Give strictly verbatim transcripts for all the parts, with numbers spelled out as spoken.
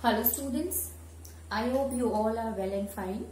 Hello students, I hope you all are well and fine.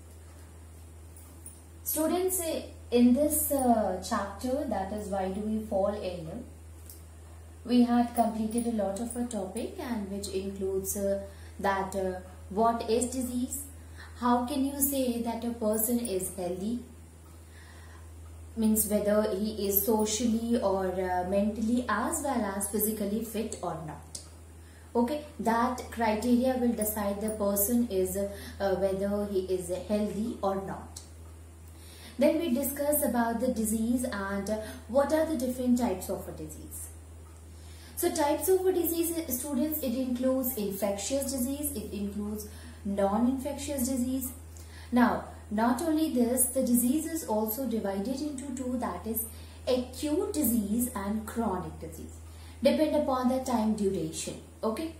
Students, in this uh, chapter, that is why do we fall ill, we had completed a lot of a topic and which includes uh, that uh, what is disease, how can you say that a person is healthy, means whether he is socially or uh, mentally as well as physically fit or not. Okay, that criteria will decide the person is uh, whether he is healthy or not. Then we discuss about the disease and uh, what are the different types of a disease. So types of a disease, students, it includes infectious disease, it includes non-infectious disease. Now, not only this, the disease is also divided into two, that is acute disease and chronic disease. Depend upon the time duration. Okay.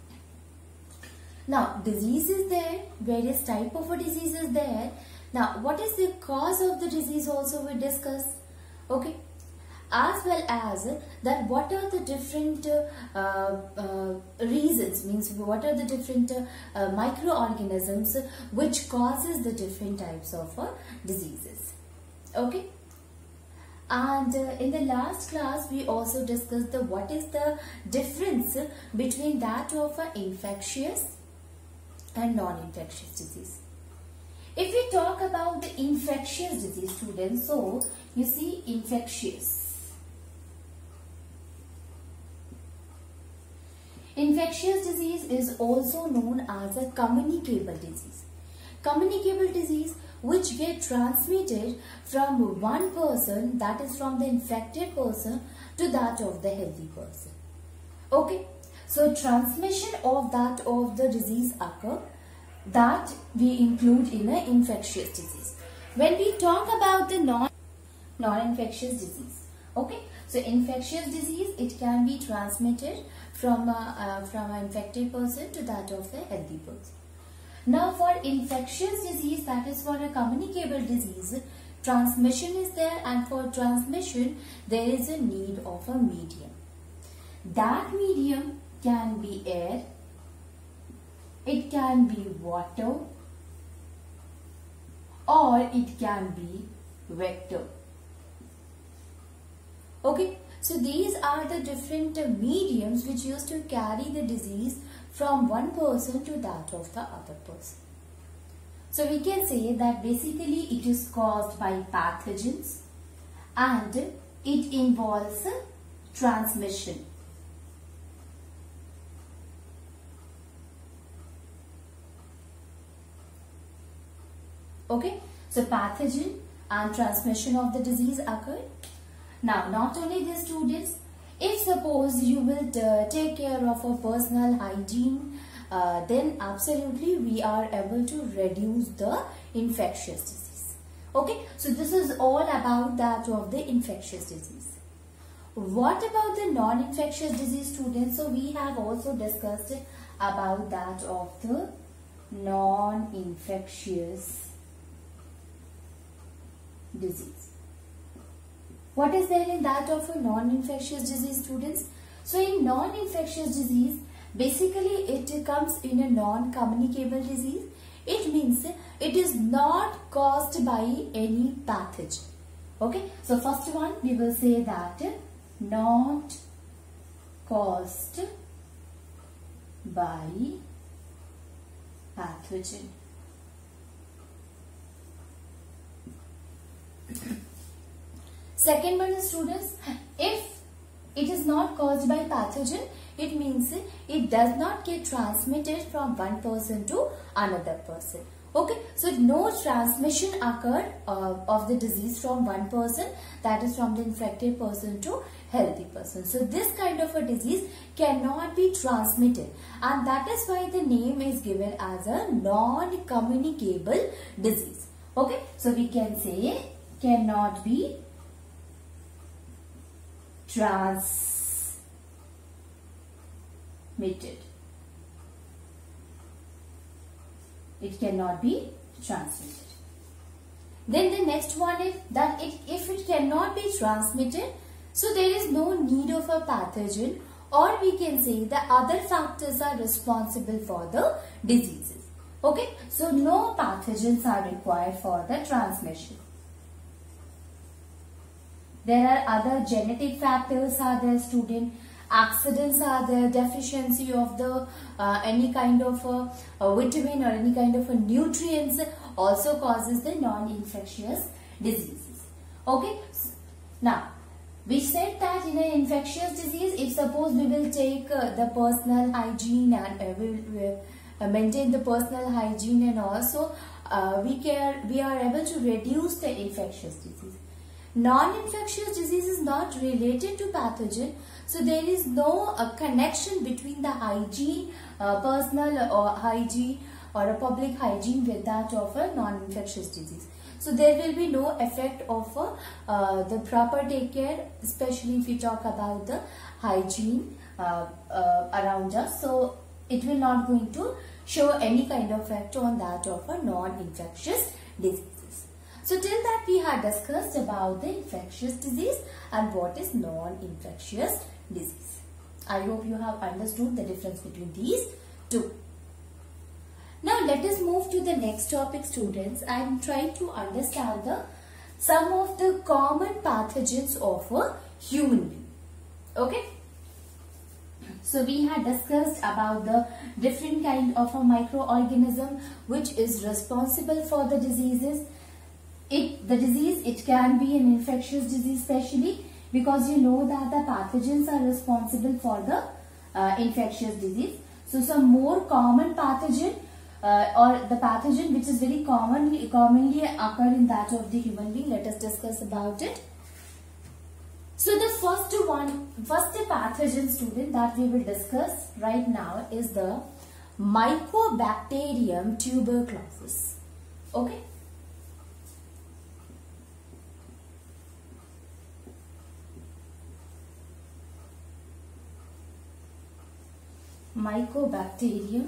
Now, disease is there, various type of a disease is there. Now, what is the cause of the disease also we discuss. Okay. As well as that what are the different uh, uh, reasons, means what are the different uh, uh, microorganisms which causes the different types of uh, diseases. Okay. And uh, in the last class we also discussed the what is the difference between that of uh, infectious and non-infectious disease. If we talk about the infectious disease, students, so you see infectious. Infectious disease is also known as a communicable disease. Communicable disease which get transmitted from one person, that is from the infected person, to that of the healthy person. Okay, so transmission of that of the disease occur, that we include in an infectious disease. When we talk about the non non-infectious disease, okay, so infectious disease, it can be transmitted from a, uh, from an infected person to that of the healthy person. Now for infectious disease, that is for a communicable disease, transmission is there, and for transmission there is a need of a medium. That medium can be air, it can be water, or it can be vector. Okay, so these are the different uh, mediums which used to carry the disease from one person to that of the other person. So we can say that basically it is caused by pathogens and it involves transmission. Okay, so pathogen and transmission of the disease occur. Now, not only the students, if suppose you will uh, take care of a personal hygiene, uh, then absolutely we are able to reduce the infectious disease. Okay, so this is all about that of the infectious disease. What about the non-infectious disease, students? So we have also discussed about that of the non-infectious disease. What is there in that of a non-infectious disease, students? So in non-infectious disease, basically it comes in a non-communicable disease. It means it is not caused by any pathogen. Okay, so first one we will say that not caused by pathogen. Second one is, students, if it is not caused by pathogen, it means it does not get transmitted from one person to another person. Okay, so no transmission occurred uh, of the disease from one person, that is from the infected person to healthy person. So this kind of a disease cannot be transmitted, and that is why the name is given as a non-communicable disease. Okay, so we can say cannot be transmitted. It cannot be transmitted. Then the next one is that it, if it cannot be transmitted, so there is no need of a pathogen or we can say the other factors are responsible for the diseases. Okay, so no pathogens are required for the transmission. There are other genetic factors are there, student. Accidents are there, deficiency of the uh, any kind of a, a vitamin or any kind of a nutrients also causes the non-infectious diseases. Okay, now we said that in an infectious disease, if suppose we will take uh, the personal hygiene and uh, we will uh, maintain the personal hygiene, and also uh, we can we are able to reduce the infectious disease. Non-infectious disease is not related to pathogen, so there is no uh, connection between the hygiene, uh, personal or hygiene or a public hygiene with that of a non-infectious disease. So there will be no effect of uh, uh, the proper take care, especially if we talk about the hygiene uh, uh, around us. So it will not going to show any kind of effect on that of a non-infectious disease. So till that we had discussed about the infectious disease and what is non-infectious disease. I hope you have understood the difference between these two. Now let us move to the next topic, students, and try to understand the some of the common pathogens of a human being. Okay. So we had discussed about the different kind of a microorganism which is responsible for the diseases. It, the disease, it can be an infectious disease, especially because you know that the pathogens are responsible for the uh, infectious disease. So some more common pathogen uh, or the pathogen which is very commonly commonly occur in that of the human being. Let us discuss about it. So the first one, first pathogen, student, that we will discuss right now is the Mycobacterium tuberculosis. Okay. Mycobacterium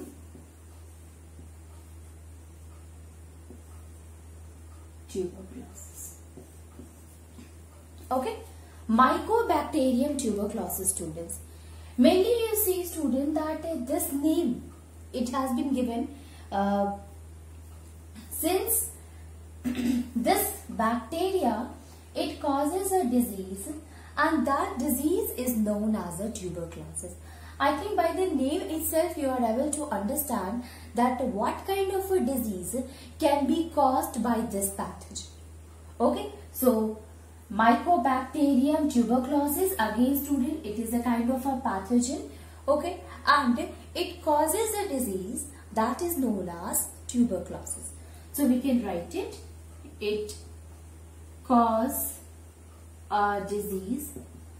tuberculosis. Okay, Mycobacterium tuberculosis, students. Mainly you see, student, that uh, this name, it has been given uh, since this bacteria, it causes a disease, and that disease is known as a tuberculosis. I think by the name itself you are able to understand that what kind of a disease can be caused by this pathogen. Okay, so Mycobacterium tuberculosis, again student, it is a kind of a pathogen. Okay, and it causes a disease that is known as tuberculosis. So we can write it. It causes a disease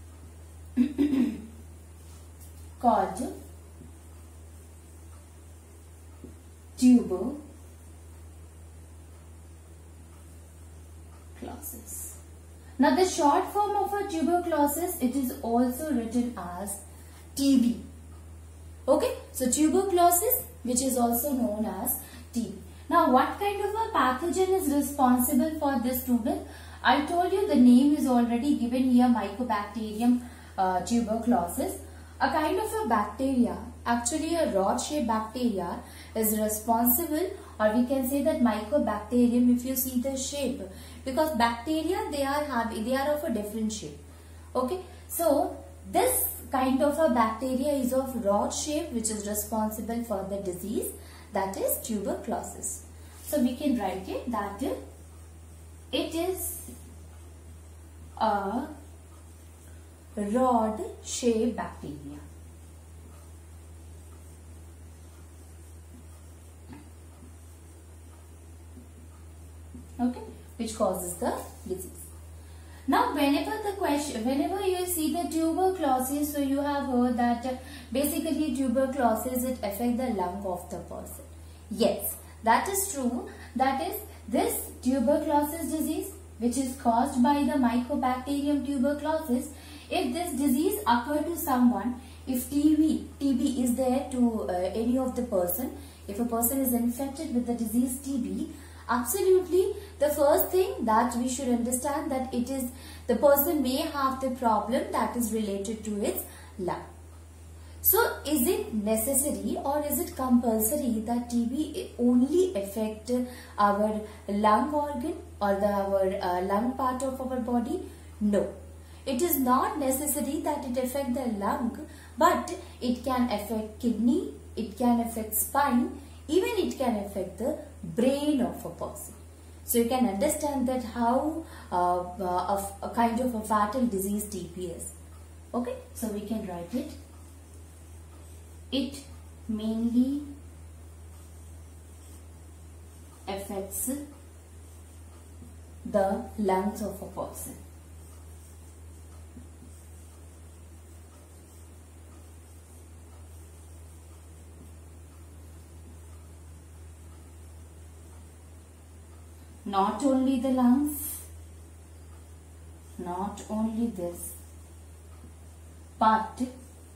called tuberculosis. Now the short form of a tuberculosis, it is also written as T B. Okay, so tuberculosis, which is also known as T B. Now what kind of a pathogen is responsible for this, student? I told you the name is already given here, Mycobacterium uh, tuberculosis. A kind of a bacteria, actually a rod-shaped bacteria, is responsible, or we can say that Mycobacterium, if you see the shape, because bacteria, they are having, they are of a different shape. Okay, so this kind of a bacteria is of rod shape, which is responsible for the disease, that is tuberculosis. So we can write it that it is a rod-shaped bacteria. Okay, which causes the disease. Now, whenever the question, whenever you see the tuberculosis, so you have heard that uh, basically tuberculosis, it affects the lung of the person. Yes, that is true. That is, this tuberculosis disease, which is caused by the Mycobacterium tuberculosis, if this disease occur to someone, if T B, T B is there to uh, any of the person, if a person is infected with the disease T B, absolutely the first thing that we should understand that it is the person may have the problem that is related to its lung. So is it necessary or is it compulsory that T B only affect our lung organ or the our uh, lung part of our body? No. It is not necessary that it affect the lung, but it can affect kidney, it can affect spine, even it can affect the brain of a person. So you can understand that how uh, uh, a, a kind of a fatal disease T B is. Okay, so we can write it. It mainly affects the lungs of a person. Not only the lungs, not only this, but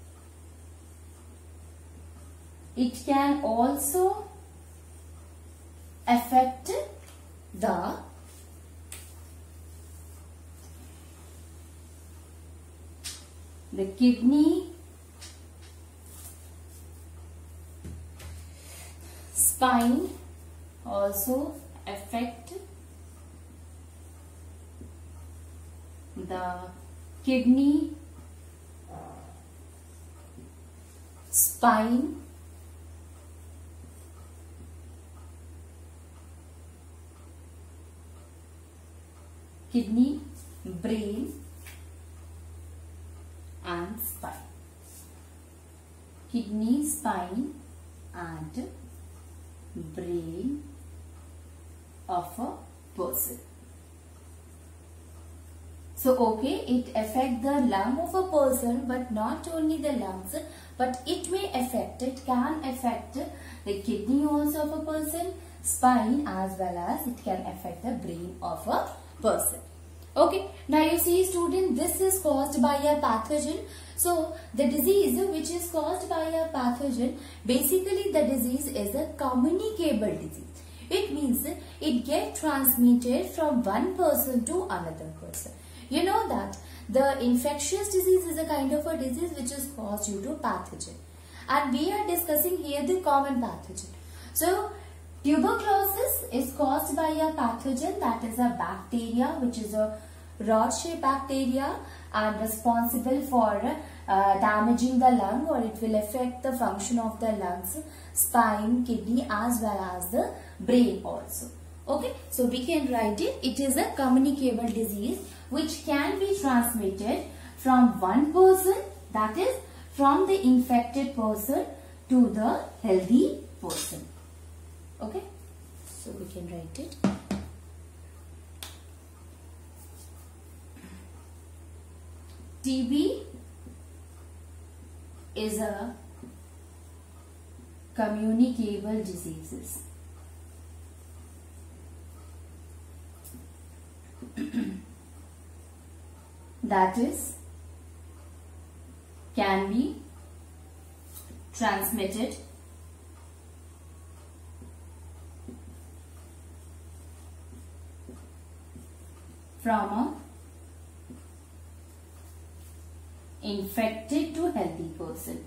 it can also affect the the kidney, spine, also affect the kidney, spine, kidney, brain and spine. Kidney, spine and brain of a person. So okay, it affect the lung of a person, but not only the lungs, but it may affect, it can affect the kidney also of a person, spine, as well as it can affect the brain of a person. Okay, now you see student, this is caused by a pathogen. So the disease which is caused by a pathogen, basically the disease is a communicable disease. It means it gets transmitted from one person to another person. You know that the infectious disease is a kind of a disease which is caused due to pathogen. And we are discussing here the common pathogen. So tuberculosis is caused by a pathogen, that is a bacteria, which is a rod-shaped bacteria and responsible for uh, damaging the lung, or it will affect the function of the lungs, spine, kidney as well as the brain also. Okay, so we can write it. It is a communicable disease which can be transmitted from one person, that is from the infected person to the healthy person. Okay, so we can write it. T B is a communicable diseases. That is, can be transmitted from a infected to healthy person.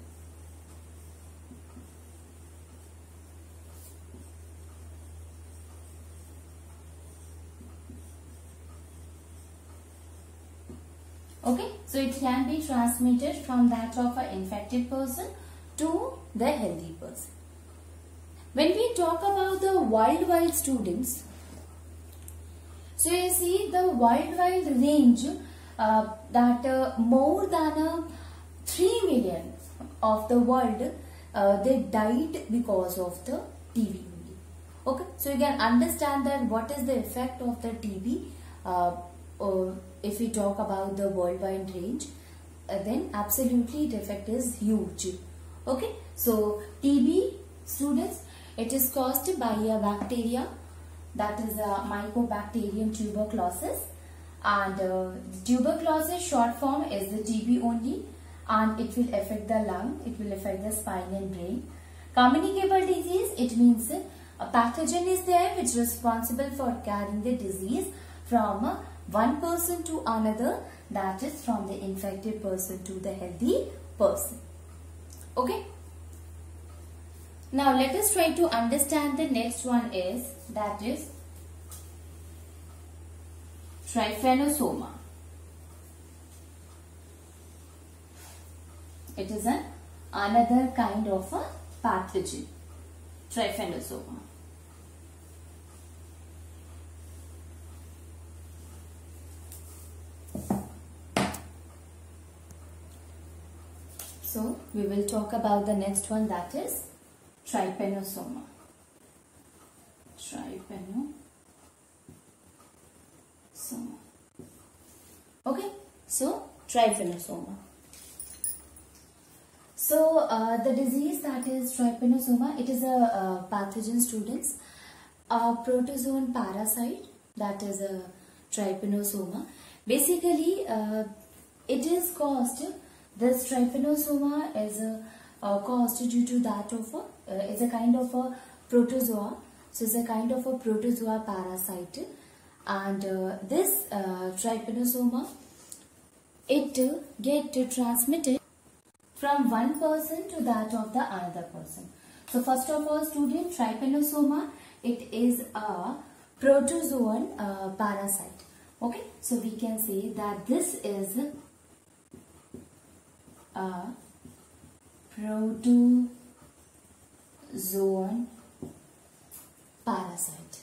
Okay, so it can be transmitted from that of an infected person to the healthy person. When we talk about the worldwide students, so you see the worldwide range uh, that uh, more than uh, three million of the world uh, they died because of the T B only. Okay, so you can understand that what is the effect of the T B. Uh, or if we talk about the worldwide range, uh, then absolutely the effect is huge. Okay, so T B students, it is caused by a bacteria, that is a Mycobacterium tuberculosis, and uh, tuberculosis short form is the T B only, and it will affect the lung, it will affect the spine and brain. Communicable disease, it means a pathogen is there which is responsible for carrying the disease from uh, one person to another, that is from the infected person to the healthy person. Okay. Now let us try to understand the next one is, that is trypanosoma. It is an another kind of a pathogen, trypanosoma. So we will talk about the next one, that is trypanosoma. Trypanosoma. Okay, so trypanosoma. So uh, the disease that is trypanosoma, it is a uh, pathogen, students, a protozoan parasite, that is a trypanosoma. Basically, uh, it is caused, this trypanosoma is a, uh, caused due to that of a, uh, it's a kind of a protozoa. So it's a kind of a protozoa parasite, and uh, this uh, trypanosoma, it uh, get transmitted from one person to that of the another person. So first of all, student, trypanosoma, it is a protozoan uh, parasite. Okay, so we can say that this is a protozoan parasite.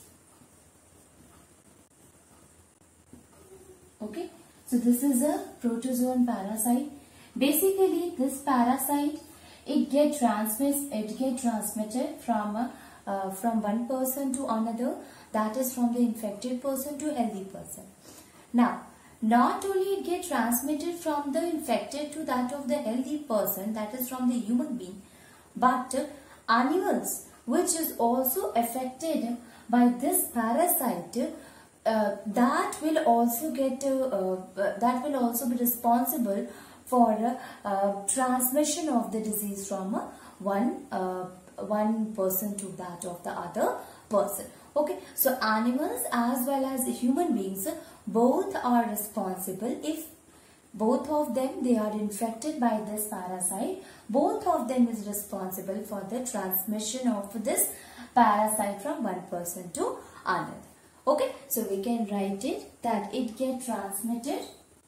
Okay, so this is a protozoan parasite. Basically, this parasite, it get transmits, it get transmitted from uh, uh, from one person to another, that is from the infected person to healthy person. Now, not only it get transmitted from the infected to that of the healthy person, that is from the human being, but uh, animals which is also affected by this parasite, uh, that will also get uh, uh, that will also be responsible for uh, uh, transmission of the disease from uh, one uh, one person to that of the other person. Okay, so animals as well as human beings, both are responsible. If both of them, they are infected by this parasite, both of them is responsible for the transmission of this parasite from one person to another. Okay, so we can write it that it get transmitted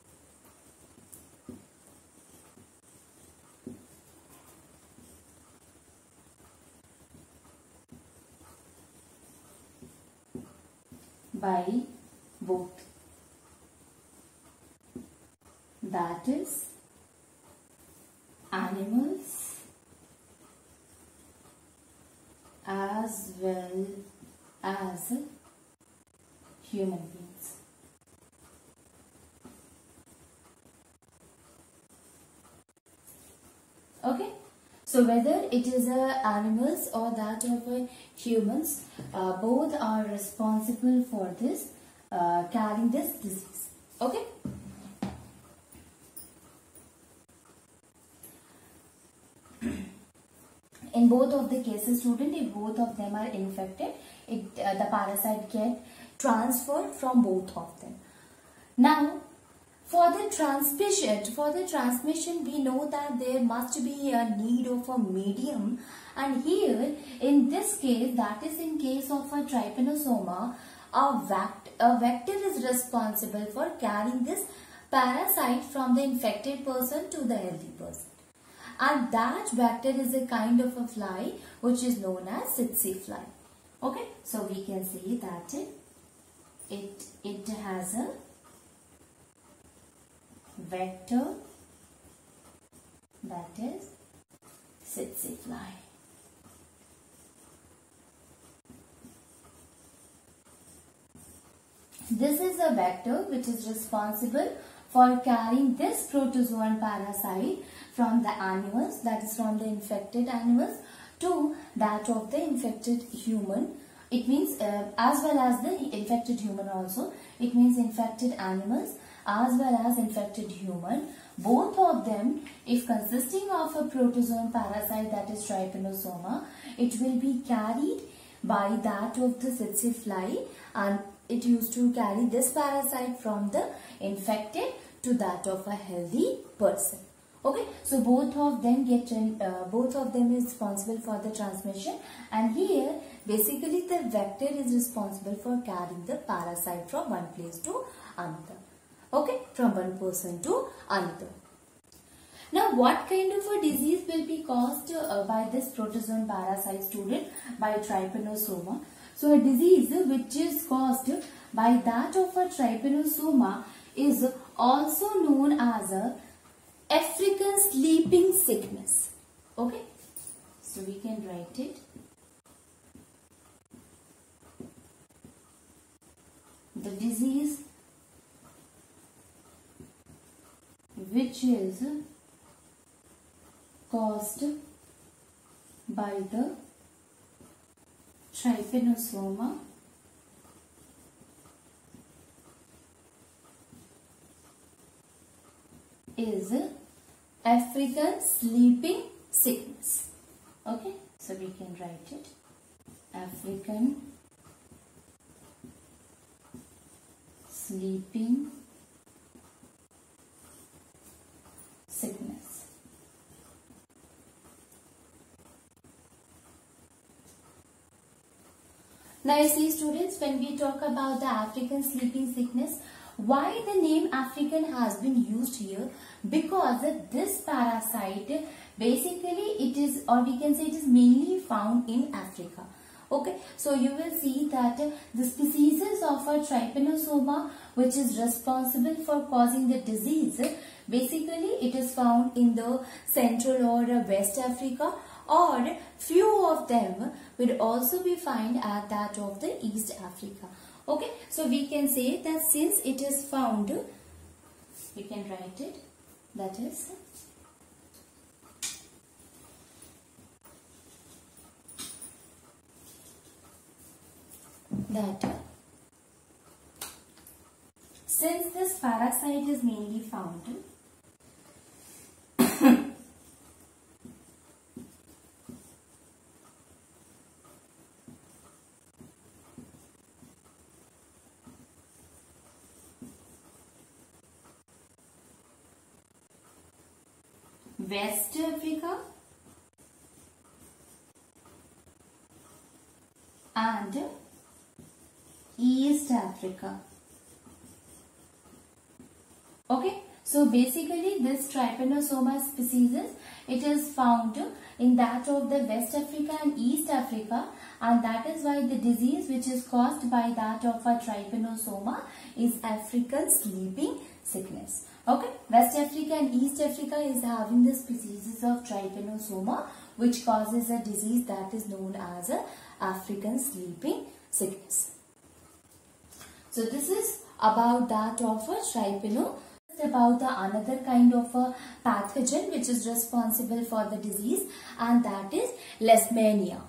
by both, that is animals as well as human beings. Okay, so whether it is a animals or that of a humans, uh, both are responsible for this uh, carrying this disease. Okay. In both of the cases, student, if both of them are infected, it uh, the parasite get transferred from both of them. Now, for the transmission, for the transmission, we know that there must be a need of a medium, and here in this case, that is in case of a trypanosoma, a vector, a vector is responsible for carrying this parasite from the infected person to the healthy person. And that vector is a kind of a fly which is known as tsetse fly. Okay, so we can say that it, it, it has a vector, that is tsetse fly. This is a vector which is responsible for carrying this protozoan parasite from the animals, that is from the infected animals, to that of the infected human. It means uh, as well as the infected human also. It means infected animals as well as infected human. Both of them, if consisting of a protozoan parasite, that is trypanosoma, it will be carried by that of the tsetse fly, and it used to carry this parasite from the infected to that of a healthy person. Okay, so both of them get uh, both of them is responsible for the transmission, and here basically the vector is responsible for carrying the parasite from one place to another. Okay, from one person to another. Now, what kind of a disease will be caused uh, by this protozoan parasite, student? By trypanosoma. So, a disease which is caused by that of a trypanosoma is also known as a African sleeping sickness. Okay, so we can write it. The disease which is caused by the trypanosoma is African sleeping sickness. Okay, so we can write it African sleeping sickness. Now you see, students, when we talk about the African sleeping sickness, why the name African has been used here? Because this parasite basically it is, or we can say it is mainly found in Africa. Okay, so you will see that the species of a trypanosoma which is responsible for causing the disease, basically it is found in the Central or West Africa, or few of them will also be found at that of the East Africa. Okay, so we can say that since it is found, we can write it, that is that since this parasite is mainly found West Africa and East Africa. Okay, so basically this trypanosoma species, it is found in that of the West Africa and East Africa, and that is why the disease which is caused by that of a trypanosoma is African sleeping sickness. Okay, West Africa and East Africa is having the species of trypanosoma which causes a disease that is known as a African sleeping sickness. So this is about that of a trypano. About the another kind of a pathogen which is responsible for the disease, and that is Leishmania.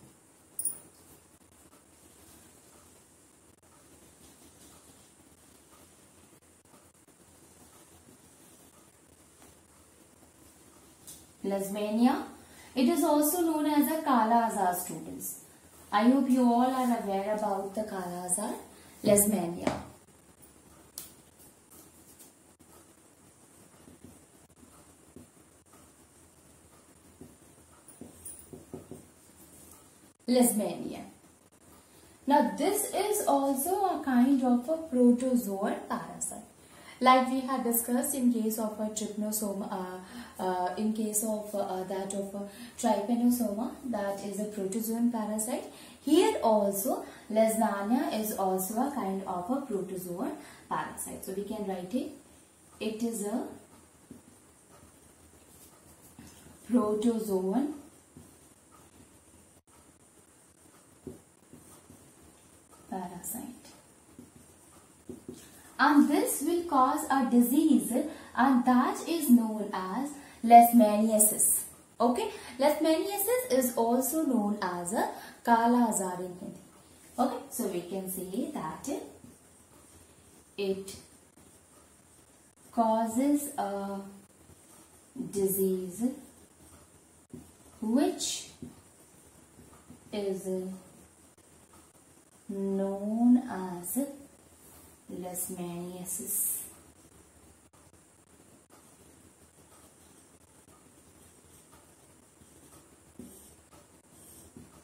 Leishmania. It is also known as a Kala Azar, students. I hope you all are aware about the Kala Azar, Leishmania. Leishmania. Now this is also a kind of a protozoan parasite. Like we had discussed in case of a trypanosoma, uh, uh, in case of uh, that of a trypanosoma, that is a protozoan parasite. Here also Leishmania is also a kind of a protozoan parasite. So we can write it. It is a protozoan parasite. And this will cause a disease, and that is known as Leishmaniasis. Okay, Leishmaniasis is also known as a Kala Azar in Hindi. Okay, so we can say that it causes a disease which is known as Leishmaniasis.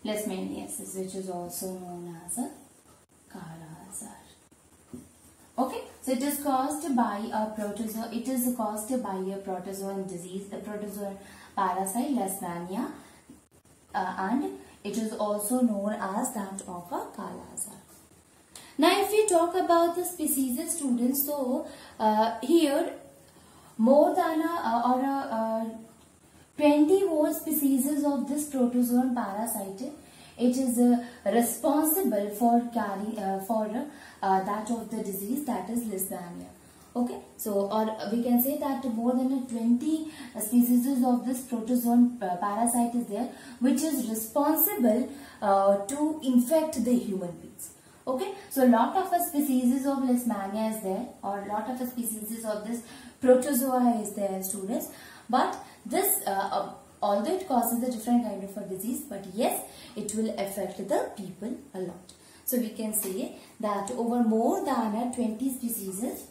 leishmaniasis, which is also known as a Kala Azar. Okay, so it is caused by a protozoa. It is caused by a protozoan disease, a protozoan parasite, Leishmania, uh, and it is also known as that of a Kala Azar. Now, if we talk about the species, students, so uh, here more than a uh, or a uh, twenty more species of this protozoan parasite, it is uh, responsible for carrying uh, for uh, that of the disease, that is Leishmania. Okay, so or we can say that more than twenty species of this protozoan uh, parasite is there, which is responsible uh, to infect the human beings. Okay, so a lot of a species of Leishmania is there, or a lot of a species of this protozoa is there, students. But this, uh, uh, although it causes a different kind of a disease, but yes, it will affect the people a lot. So we can say that over more than uh, twenty species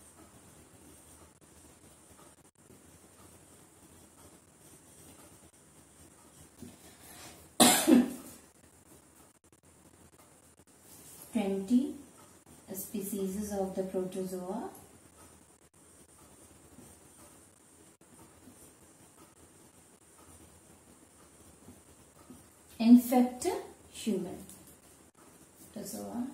twenty species of the protozoa infect human protozoa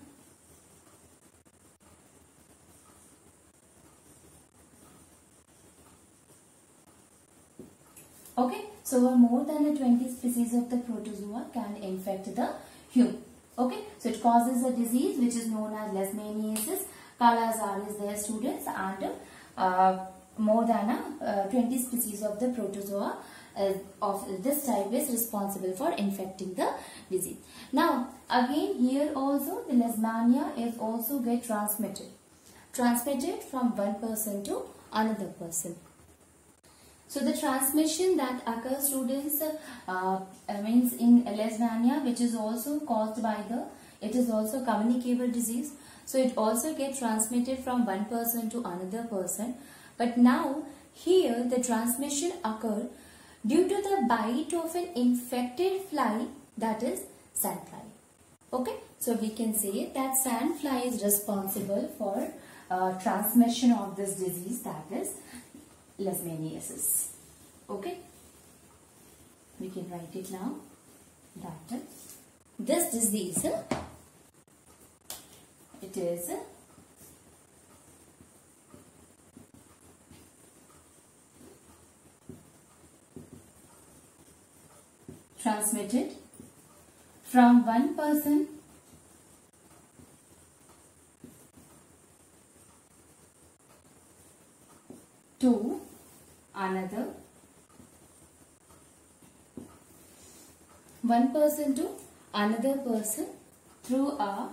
okay, so more than twenty species of the protozoa can infect the human. Okay, so it causes a disease which is known as leishmaniasis. Kala Azar is there, students, and uh, more than uh, twenty species of the protozoa uh, of this type is responsible for infecting the disease. Now, again here also the Leishmania is also get transmitted, transmitted from one person to another person. So the transmission that occurs, students, uh, means in Leishmania, which is also caused by the, it is also communicable disease. So it also gets transmitted from one person to another person. But now here the transmission occur due to the bite of an infected fly, that is sandfly. Okay, so we can say that sandfly is responsible for uh, transmission of this disease, that is Leishmaniasis. Okay, we can write it now that this disease, it is transmitted from one person to another, one person to another person through a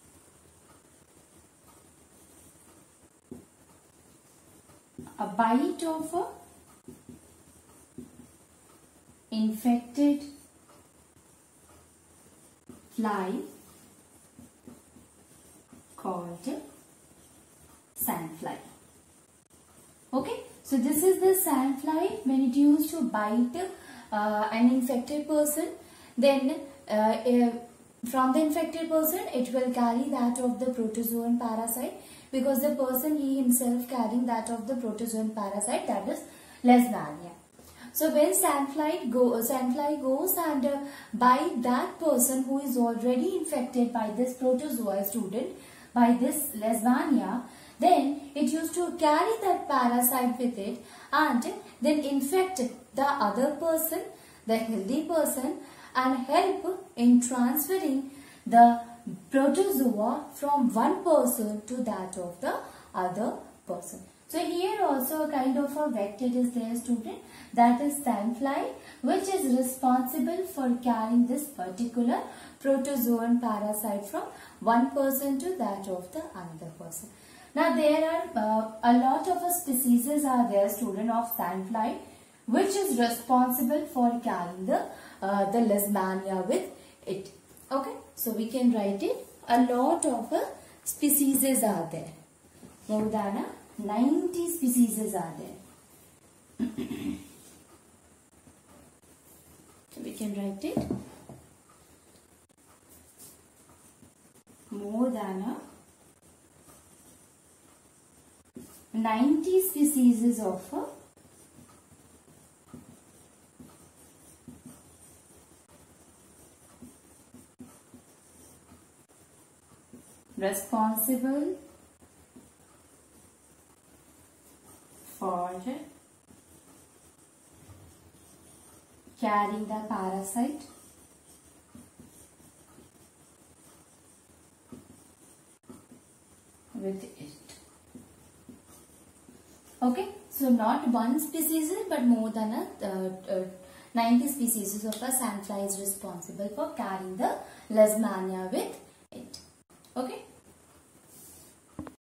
a bite of a infected fly called sandfly. Okay, so this is the sandfly. When it used to bite uh, an infected person, then uh, uh, from the infected person it will carry that of the protozoan parasite, because the person he himself carrying that of the protozoan parasite, that is Leishmania. So when sandfly, go, sandfly goes and uh, bite that person who is already infected by this protozoa, student, by this Leishmania, then it used to carry that parasite with it and then infect the other person, the healthy person, and help in transferring the protozoa from one person to that of the other person. So here also a kind of a vector is there, student, that is sandfly, which is responsible for carrying this particular protozoan parasite from one person to that of the another person. Now there are uh, a lot of uh, species are there, student, of sandfly, which is responsible for carrying the uh, the Leishmania with it. Okay, so we can write it. A lot of uh, species are there. More than uh, ninety species are there. So we can write it. more than a ninety species of a responsible for carrying the parasite with it. Okay, so not one species but more than a uh, uh, ninety species of a sandfly is responsible for carrying the Leishmania with